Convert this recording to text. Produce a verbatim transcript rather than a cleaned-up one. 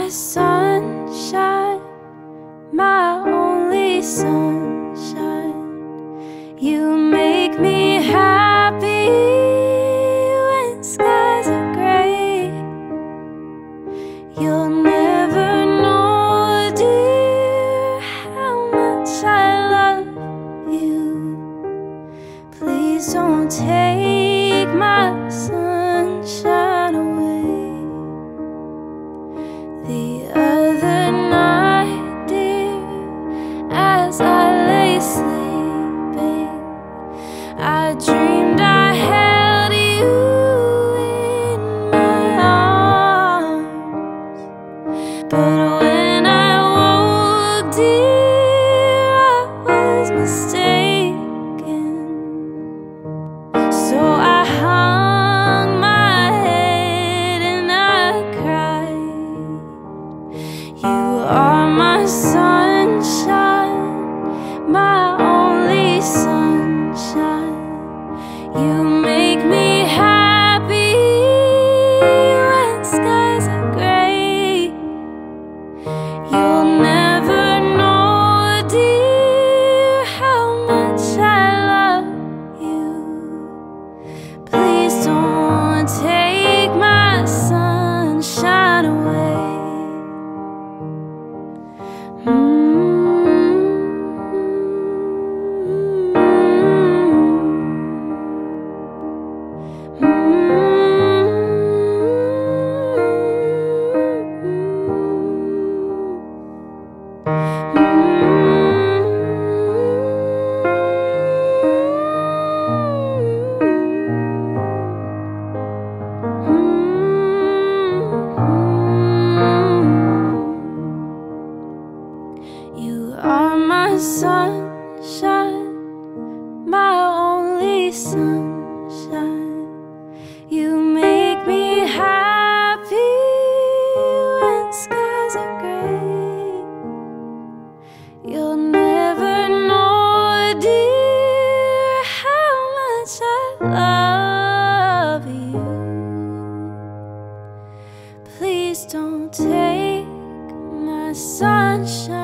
my sunshine, my only sunshine. You make me happy when skies are gray. You'll never know, dear, how much I love you. Please don't take my sunshine away. The other night, dear, as I lay sleeping, I dreamed I held you in my arms. But when I woke, dear, I was mistaken. So I hung my head and I cried. You are my sunshine, my only sunshine. You make me happy when skies are gray. You'll never know, dear, how much I love you. Please don't take my sunshine away. You are my sunshine, my only sunshine. You make me happy when skies are gray. You'll never know, dear, how much I love you. Please don't take my sunshine.